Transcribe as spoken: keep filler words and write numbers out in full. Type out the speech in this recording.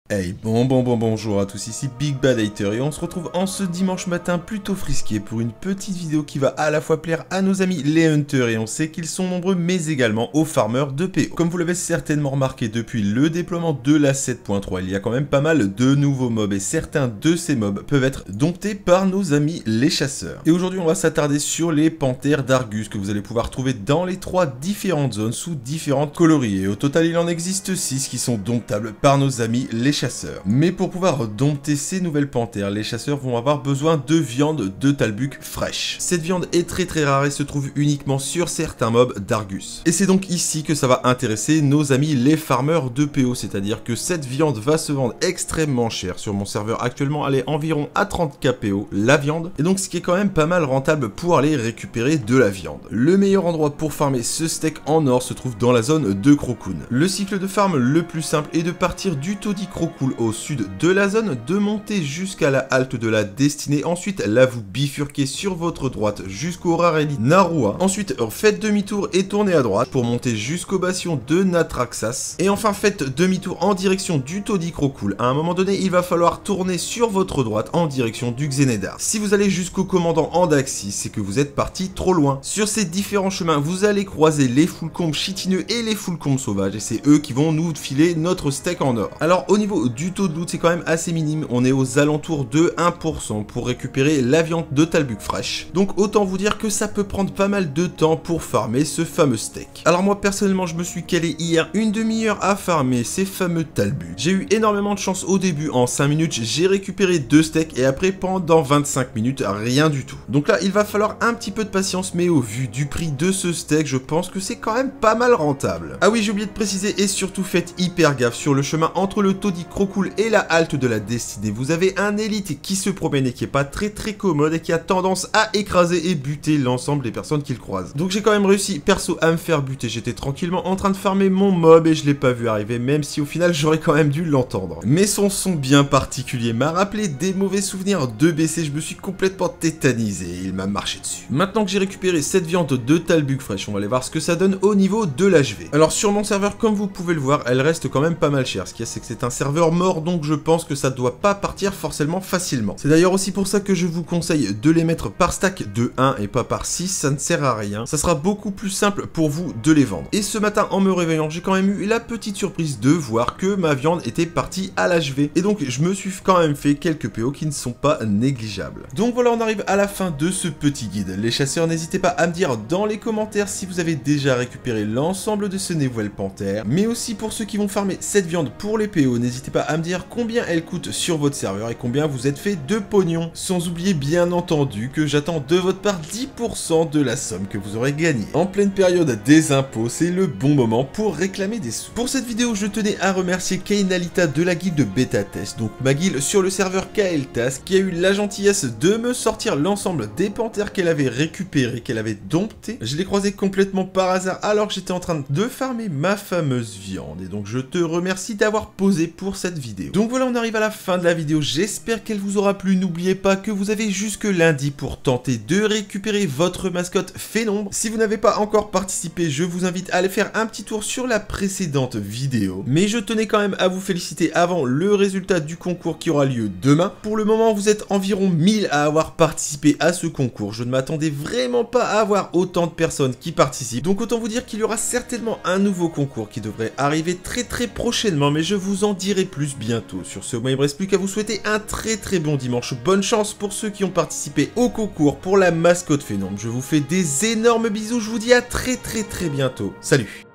Hey, bon bon bon bonjour à tous, ici Big Bad Hater et on se retrouve en ce dimanche matin plutôt frisqué pour une petite vidéo qui va à la fois plaire à nos amis les hunters et on sait qu'ils sont nombreux mais également aux farmers de P O. Comme vous l'avez certainement remarqué depuis le déploiement de la sept point trois, il y a quand même pas mal de nouveaux mobs et certains de ces mobs peuvent être domptés par nos amis les chasseurs. Et aujourd'hui on va s'attarder sur les panthères d'Argus que vous allez pouvoir trouver dans les trois différentes zones sous différentes coloris. Et au total il en existe six qui sont domptables par nos amis les chasseurs. Mais pour pouvoir dompter ces nouvelles panthères, les chasseurs vont avoir besoin de viande de talbuc fraîche. Cette viande est très très rare et se trouve uniquement sur certains mobs d'Argus. Et c'est donc ici que ça va intéresser nos amis les farmers de P O, c'est-à-dire que cette viande va se vendre extrêmement cher. Sur mon serveur actuellement, elle est environ à trente K P O la viande, et donc ce qui est quand même pas mal rentable pour aller récupérer de la viande. Le meilleur endroit pour farmer ce steak en or se trouve dans la zone de Crocun. Le cycle de farm le plus simple est de partir du taudis Crocun au sud de la zone, de monter jusqu'à la halte de la destinée, ensuite là vous bifurquez sur votre droite jusqu'au Rareli Narua, ensuite faites demi-tour et tournez à droite pour monter jusqu'au bastion de Natraxas, et enfin faites demi-tour en direction du taudis Crocun. À un moment donné il va falloir tourner sur votre droite en direction du Xenedar. Si vous allez jusqu'au commandant Andaxi, c'est que vous êtes parti trop loin. Sur ces différents chemins vous allez croiser les Fulcombes chitineux et les Fulcombes sauvages, et c'est eux qui vont nous filer notre steak en or. Alors au niveau du taux de loot c'est quand même assez minime, on est aux alentours de un pour cent pour récupérer la viande de talbuc fraîche. Donc autant vous dire que ça peut prendre pas mal de temps pour farmer ce fameux steak. Alors moi personnellement je me suis calé hier une demi-heure à farmer ces fameux talbucs. J'ai eu énormément de chance au début, en cinq minutes j'ai récupéré deux steaks et après pendant vingt-cinq minutes rien du tout. Donc là il va falloir un petit peu de patience, mais au vu du prix de ce steak je pense que c'est quand même pas mal rentable. Ah oui j'ai oublié de préciser, et surtout faites hyper gaffe, sur le chemin entre le taudis Crocun et la halte de la destinée, vous avez un élite qui se promène et qui est pas très très commode et qui a tendance à écraser et buter l'ensemble des personnes qu'il croise. Donc j'ai quand même réussi perso à me faire buter, j'étais tranquillement en train de farmer mon mob et je l'ai pas vu arriver, même si au final j'aurais quand même dû l'entendre. Mais son son bien particulier m'a rappelé des mauvais souvenirs de B C, je me suis complètement tétanisé et il m'a marché dessus. Maintenant que j'ai récupéré cette viande de talbuc fraîche, on va aller voir ce que ça donne au niveau de l'H V. Alors sur mon serveur, comme vous pouvez le voir, elle reste quand même pas mal chère. Ce qu'il y a, c'est que c'est un serveur mort, donc je pense que ça doit pas partir forcément facilement. C'est d'ailleurs aussi pour ça que je vous conseille de les mettre par stack de un et pas par six, ça ne sert à rien. Ça sera beaucoup plus simple pour vous de les vendre. Et ce matin en me réveillant, j'ai quand même eu la petite surprise de voir que ma viande était partie à l'H V. Et donc je me suis quand même fait quelques P O qui ne sont pas négligeables. Donc voilà, on arrive à la fin de ce petit guide. Les chasseurs, n'hésitez pas à me dire dans les commentaires si vous avez déjà récupéré l'ensemble de ces nouvelles panthères. Mais aussi pour ceux qui vont farmer cette viande pour les P O, n'hésitez pas à me dire combien elle coûte sur votre serveur et combien vous êtes fait de pognon. Sans oublier bien entendu que j'attends de votre part dix pour cent de la somme que vous aurez gagnée. En pleine période des impôts, c'est le bon moment pour réclamer des sous. Pour cette vidéo, je tenais à remercier Kainalita de la guilde Beta Test, donc ma guilde sur le serveur Kael'thas, qui a eu la gentillesse de me sortir l'ensemble des panthères qu'elle avait récupérées, qu'elle avait domptées. Je l'ai croisée complètement par hasard alors que j'étais en train de farmer ma fameuse viande, et donc je te remercie d'avoir posé pour cette vidéo. Donc voilà, on arrive à la fin de la vidéo, j'espère qu'elle vous aura plu. N'oubliez pas que vous avez jusque lundi pour tenter de récupérer votre mascotte Phénombre. Si vous n'avez pas encore participé, je vous invite à aller faire un petit tour sur la précédente vidéo. Mais je tenais quand même à vous féliciter avant le résultat du concours qui aura lieu demain. Pour le moment, vous êtes environ mille à avoir participé à ce concours. Je ne m'attendais vraiment pas à avoir autant de personnes qui participent. Donc autant vous dire qu'il y aura certainement un nouveau concours qui devrait arriver très très prochainement, mais je vous en dirai plus bientôt. Sur ce, moi il me reste plus qu'à vous souhaiter un très très bon dimanche. Bonne chance pour ceux qui ont participé au concours pour la mascotte Phénombre. Je vous fais des énormes bisous, je vous dis à très très très bientôt. Salut!